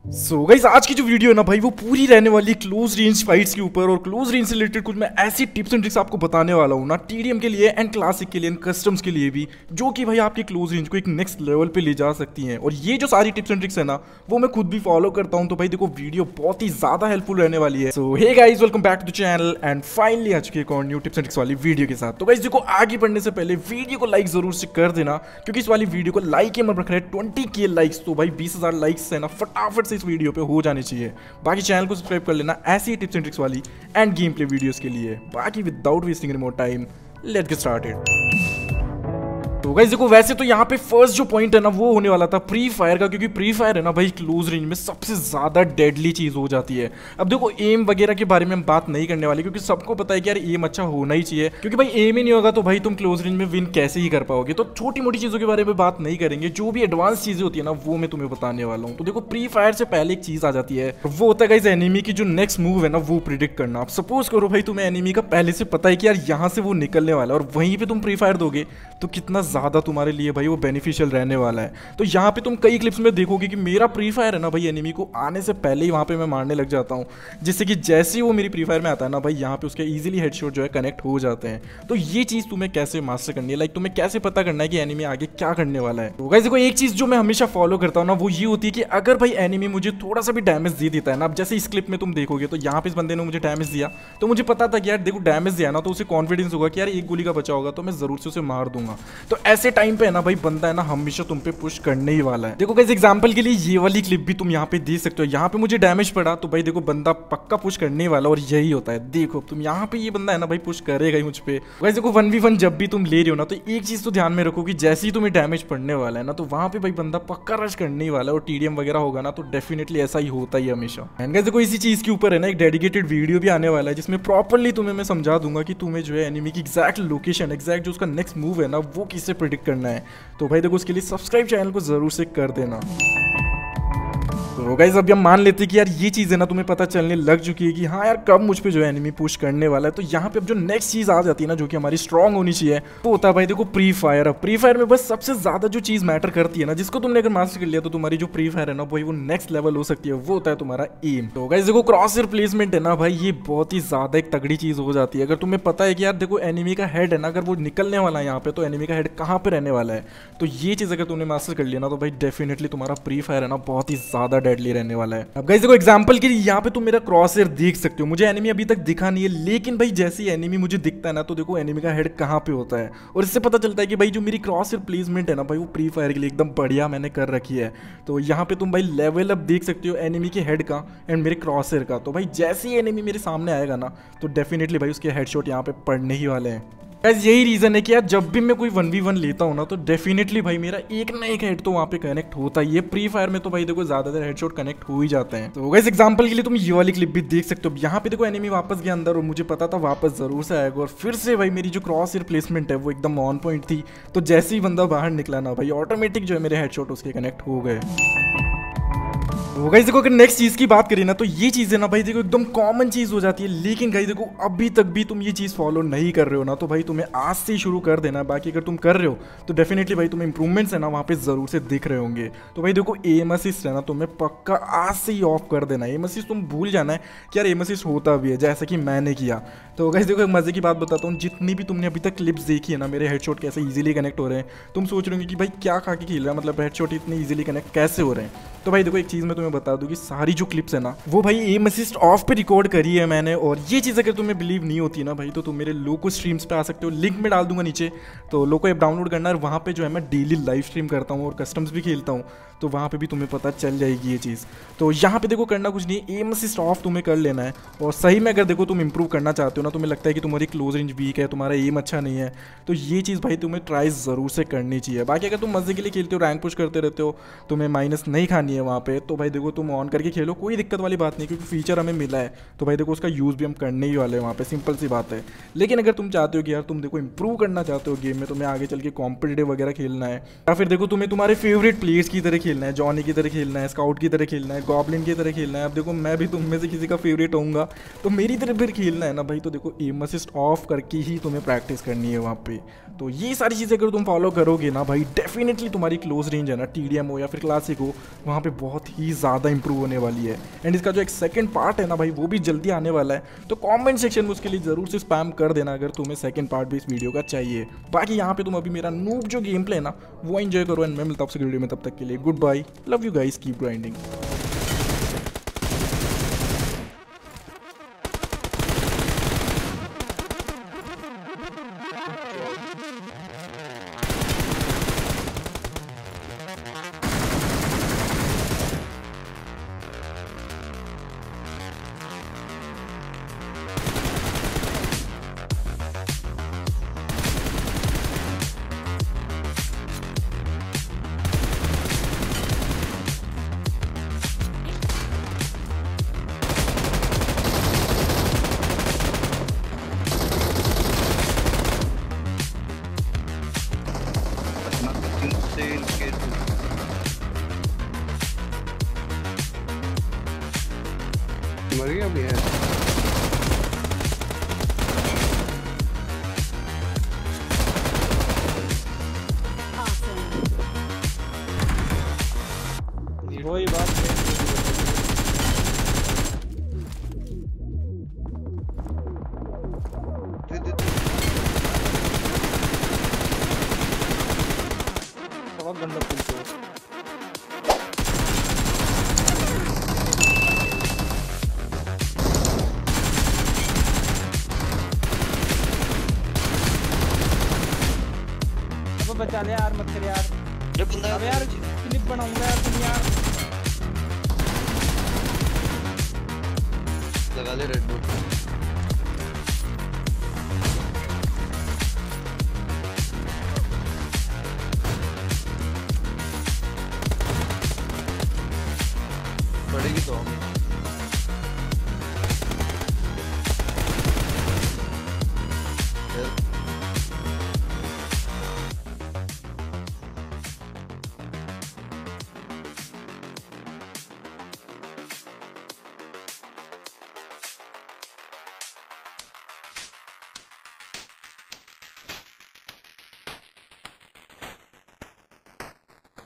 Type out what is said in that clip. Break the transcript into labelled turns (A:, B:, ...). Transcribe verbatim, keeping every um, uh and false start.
A: सो so guys, आज की जो वीडियो है ना भाई वो पूरी रहने वाली क्लोज रेंज फाइट्स के ऊपर और क्लोज रेंज से रिलेटेड कुछ मैं ऐसी टिप्स एंड ट्रिक्स आपको बताने वाला हूँ ना टीडीएम के लिए एंड क्लासिक के लिए एंड कस्टम्स के लिए भी, जो कि भाई आपकी क्लोज रेंज को एक नेक्स्ट लेवल पे ले जा सकती हैं। और ये जो सारी टिप्स एंड ट्रिक्स है ना वो मैं खुद भी फॉलो करता हूँ, तो भाई देखो वीडियो बहुत ही ज्यादा हेल्पफुल रहने वाली है। So hey guys, welcome back to the channel and finally आ चुके एक और न्यू टिप्स एंड ट्रिक्स वाली वीडियो के साथ। तो गाइस देखो, आगे बढ़ने से पहले वीडियो को लाइक जरूर से कर देना, क्योंकि इस वाली वीडियो को लाइक के मन रख रहे हैं ट्वेंटी के लाइक्स, तो भाई बीस हजार लाइक्स है ना फटाफट से इस वीडियो पे हो जाने चाहिए। बाकी चैनल को सब्सक्राइब कर लेना ऐसी टिप्स एंड ट्रिक्स वाली एंड गेम प्ले वीडियोस के लिए। बाकी without wasting any more time, let's get started. तो गाइस देखो, वैसे तो यहाँ पे फर्स्ट जो पॉइंट है ना वो होने वाला था प्री फायर का, क्योंकि प्री फायर है ना भाई क्लोज रेंज में सबसे ज्यादा डेडली चीज हो जाती है। अब देखो, एम वगैरह के बारे में हम बात नहीं करने वाले, क्योंकि सबको पता है कि यार एम अच्छा होना ही चाहिए, क्योंकि भाई एम ही नहीं होगा तो भाई तुम क्लोज रेंज में विन कैसे ही कर पाओगे। तो छोटी मोटी चीजों के बारे में बात नहीं करेंगे, जो भी एडवांस चीजें होती है ना वो मैं तुम्हें बताने वाला हूँ। तो देखो, प्री फायर से पहले एक चीज आ जाती है, वो होता है गाइस एनिमी की जो नेक्स्ट मूव है ना वो प्रिडिक्ट करना। आप सपोज करो भाई तुम्हें एनिमी का पहले से पता है कि यार यहाँ से वो निकलने वाला है और वहीं पे तुम प्री फायर दोगे तो कितना ज्यादा तुम्हारे लिए भाई वो बेनिफिशियल रहने वाला है। तो यहाँ पे तुम कई क्लिप्स में देखोगे कि मेरा प्री फायर है ना भाई एनिमी को आने से पहले ही वहाँ पे मैं मारने लग जाता हूँ, जिससे कि जैसे ही वो मेरी प्री फायर में आता है ना भाई यहाँ पे उसके इजीली हेडशॉट जो है कनेक्ट हो जाते हैं। तो ये चीज़ तुम्हें कैसे मास्टर करनी है, लाइक तुम्हें कैसे पता करना है कि एनिमी आगे क्या करने वाला है। तो गाइस देखो, एक चीज़ जो मैं हमेशा फॉलो करता हूँ ना वो ये होती है कि अगर भाई एनिमी मुझे थोड़ा सा भी डैमेज दे देता है ना, अब जैसे इस क्लिप में तुम देखोगे तो यहाँ पे इस बंदे ने मुझे डैमेज दिया, तो मुझे पता था कि यार देखो डैमेज दिया ना तो उसे कॉन्फिडेंस होगा कि यार एक गोली का बचा होगा तो मैं जरूर से उसे मार दूंगा। तो ऐसे टाइम पे है ना भाई बंदा है ना हमेशा तुम पे पुश करने ही वाला है। देखो गाइस, एग्जांपल के लिए ये वाली क्लिप भी तुम यहाँ पे देख सकते हो, यहाँ पे मुझे डैमेज पड़ा तो भाई देखो बंदा पक्का पुश करने ही वाला, और यही होता है। देखो तुम यहाँ पे ये बंदा है ना भाई पुश करेगा ही मुझ पे। गाइस देखो, वन वी वन जब भी तुम ले रहे हो ना तो एक चीज तो ध्यान में रखो कि जैसे ही तुम्हें डैमेज पड़ने वाला है ना तो वहां पे भाई बंदा पक्का रश करने ही वाला है, और टीडीएम वगैरह होगा ना तो डेफिनेटली ऐसा ही होता ही हमेशा। एंड गाइस देखो, इसी चीज के ऊपर है ना एक डेडिकेटेड वीडियो भी आने वाला है, जिसमें प्रॉपर्ली तुम्हें मैं समझा दूंगा कि तुम्हें जो है एनिमी की एग्जैक्ट लोकेशन, एग्जैक्ट जो उसका नेक्स्ट मूव है ना वो किससे प्रिडिक्ट करना है। तो भाई देखो, उसके लिए सब्सक्राइब चैनल को जरूर से कर देना। तो गाइस अभी हम मान लेते हैं कि यार ये चीज़ है ना तुम्हें पता चलने लग चुकी है कि हाँ यार कब मुझ पे जो है एनिमी पुश करने वाला है। तो यहाँ पे अब जो नेक्स्ट चीज़ आ जाती है ना जो कि हमारी स्ट्रांग होनी चाहिए वो होता है भाई देखो प्री फायर। अब प्री फायर में बस सबसे ज़्यादा जो चीज़ मैटर करती है ना, जिसको तुमने अगर मास्टर कर लिया तो तुम्हारी जो प्री फायर है ना भाई वो नेक्स्ट लेवल हो सकती है, वो होता है तुम्हारा एम। तो गाइस देखो, क्रॉस रिप्लेसमेंट है ना भाई ये बहुत ही ज़्यादा एक तगड़ी चीज़ हो जाती है। अगर तुम्हें पता है कि यार देखो एनिमी का हेड है ना अगर वो निकलने वाला है यहाँ पे, तो एनिमी का हेड कहाँ पे रहने वाला है, तो ये चीज़ अगर तुमने मास्टर कर लिया ना तो भाई डेफिनेटली तुम्हारा प्री फायर है ना बहुत ही ज़्यादा डेडली रहने वाला है। अब गाइस देखो, एग्जांपल के लिए यहाँ पे तुम मेरा क्रॉसहेयर देख सकते हो, मुझे एनिमी अभी तक दिखा नहीं है, लेकिन भाई जैसे ही एनिमी मुझे दिखता है ना तो देखो एनिमी का हेड कहाँ पे होता है, और इससे पता चलता है कि भाई जो मेरी क्रॉसहेयर प्लेसमेंट है ना भाई वो प्री फायर के लिए एकदम बढ़िया मैंने कर रखी है। तो यहाँ पे तुम भाई लेवल अप देख सकते हो एनिमी के हेड का एंड मेरे क्रॉसहेयर का। तो भाई जैसे ही एनिमी मेरे सामने आएगा ना तो डेफिनेटली भाई उसके हेडशॉट यहाँ पे पड़ने ही वाले हैं। गाइस यही रीजन है कि यार जब भी मैं कोई वन वी वन लेता हूँ ना तो डेफिनेटली भाई मेरा एक ना एक हेड तो वहाँ पे कनेक्ट होता है। ये प्री फायर में तो भाई देखो ज्यादातर हेडशॉट कनेक्ट हो ही जाते हैं। तो गाइस एग्जांपल के लिए तुम ये वाली क्लिप भी देख सकते हो, यहाँ पे देखो एनिमी वापस गया अंदर और मुझे पता था वापस जरूर से आएगा, और फिर से भाई मेरी जो क्रॉस रिप्लेसमेंट है वो एकदम ऑन पॉइंट थी। तो जैसे ही बंदा बाहर निकला ना भाई ऑटोमेटिक जो है मेरे हेडशॉट उसके कनेक्ट हो गए। तो गाइस देखो, अगर नेक्स्ट चीज़ की बात करें ना तो ये चीज़ है ना भाई देखो एकदम कॉमन चीज़ हो जाती है, लेकिन गाइस देखो अभी तक भी तुम ये चीज़ फॉलो नहीं कर रहे हो ना तो भाई तुम्हें आज से ही शुरू कर देना है। बाकी अगर तुम कर रहे हो तो डेफिनेटली भाई तुम्हें इंप्रूवमेंट्स है ना वहाँ पे ज़रूर से दिख रहे होंगे। तो भाई देखो, एम असिस्ट है ना तुम्हें पक्का आज से ही ऑफ कर देना है। एम असिस्ट तुम भूल जाना है कि यार एम असिस्ट होता भी है, जैसा कि मैंने किया। तो गाइस देखो, एक मज़े की बात बताता हूँ, जितनी भी तुमने अभी तक क्लिप्स देखी है ना मेरे हेडशॉट कैसे ईजिली कनेक्ट हो रहे हैं, तुम सोच रहे हो कि भाई क्या खा के खेल रहा है, मतलब हेडशॉट इतने ईजिली कनेक्ट कैसे हो रहे हैं। तो भाई देखो, एक चीज़ मैं तुम्हें बता दूँ कि सारी जो क्लिप्स है ना वो भाई एम असिस्ट ऑफ पे रिकॉर्ड करी है मैंने, और ये चीज़ अगर तुम्हें बिलीव नहीं होती ना भाई तो तुम मेरे लोको स्ट्रीम्स पे आ सकते हो, लिंक में डाल दूंगा नीचे। तो लोको ऐप डाउनलोड करना है, वहाँ पे जो है मैं डेली लाइव स्ट्रीम करता हूँ और कस्टम्स भी खेलता हूँ, तो वहाँ पे भी तुम्हें पता चल जाएगी ये चीज़। तो यहाँ पे देखो करना कुछ नहीं है, एम असिस्ट ऑफ तुम्हें कर लेना है। और सही में अगर देखो तुम इंप्रूव करना चाहते हो ना, तुम्हें लगता है कि तुम्हारी क्लोज रेंज वीक है, तुम्हारा एम अच्छा नहीं है, तो ये चीज़ भाई तुम्हें ट्राई ज़रूर से करनी चाहिए। बाकी अगर तुम मजे के लिए खेलते हो, रैंक पुश करते रहते हो, तुम्हें माइनस नहीं खानी है वहाँ पे, तो भाई देखो तुम ऑन करके खेलो, कोई दिक्कत वाली बात नहीं, क्योंकि फीचर हमें मिला है तो भाई देखो उसका यूज़ भी हम करने ही वाले हैं वहाँ पे, सिंपल सी बात है। लेकिन अगर तुम चाहते हो कि यार तुम देखो इंप्रूव करना चाहते हो गेम में, तुम्हें आगे चल के कॉम्पिटिटिव वगैरह खेलना है, या फिर देखो तुम्हें तुम्हारे फेवरेट प्लेयर्स की तरह खेलना है, जॉनी की तरह खेलना है, स्काउट की तरह खेलना है, गॉब्लिन की तरह खेलना है, अब देखो मैं भी तुम में से किसी का फेवरेट होऊंगा तो मेरी तरफ फिर खेलना है ना भाई, तो देखो एम असिस्ट ऑफ करके ही तुम्हें प्रैक्टिस करनी है वहाँ पे। तो ये सारी चीज़ें अगर तुम फॉलो करोगे ना भाई डेफिनेटली तुम्हारी क्लोज रेंज है ना टीडीएम हो या फिर क्लासिक हो, वहाँ पे बहुत ही ज़्यादा इंप्रूव होने वाली है। एंड इसका जो एक सेकंड पार्ट है ना भाई वो भी जल्दी आने वाला है, तो कमेंट सेक्शन में उसके लिए ज़रूर से स्पैम कर देना अगर तुम्हें सेकंड पार्ट भी इस वीडियो का चाहिए। बाकी यहाँ पे तुम अभी मेरा नूब जो गेम प्ले है ना वो एंजॉय करो, एंड मैं मिलता हूँ आपसे वीडियो में, तब तक के लिए goodbye, love you guys, keep grinding.
B: मर गया भी है।
C: वही बात बहुत गंदा खेलते हो। बचा ले यार, मत कर यार। अब यार क्लिप बनाऊंगा यार, तुम यार
B: लगा ले रेड बुल। पड़ेगी तो